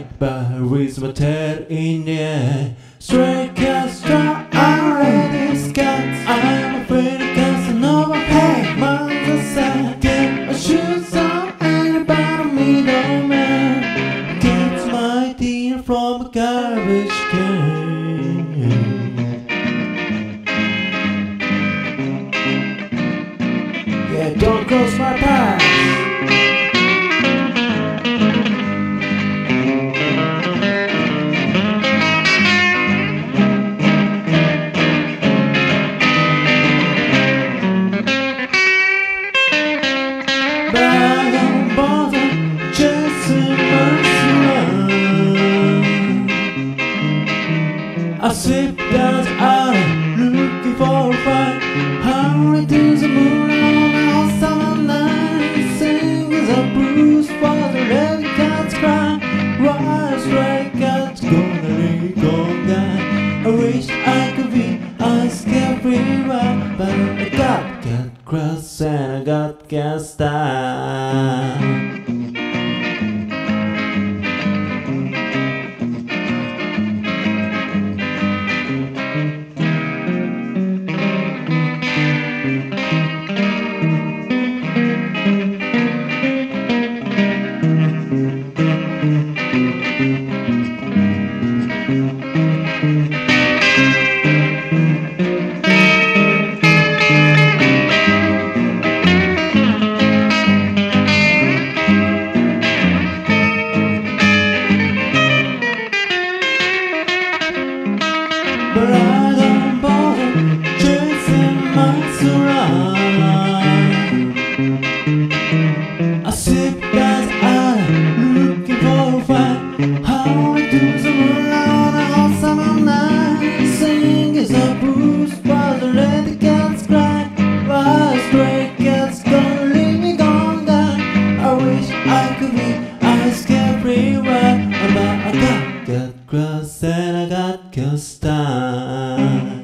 right, but with my tail in the air. Stray cat strut, I'm ready, Scots. I'm afraid of Casanova. Hey, mother said, get my shoes on, ain't about me, no man. Gets my dear from a garbage can. Yeah, don't cross my path. But I don't bother chasing my surround. I sit down out looking for a fight. Hurry to the moon on a summer night. Singers a blues for the red cats cry. Why a stray cat's gonna leave gone guy. I wish I could be a scary one, but I got cat cross and I got cat style. But I don't bother chasing my surround. I sit down out looking for a fight. How I do the moon on a hot summer night. Sing is a blues while the red cats cry. Why a stray cat's gonna leave me gone down. I wish I could be a scary one, but I got cross and I got cat style.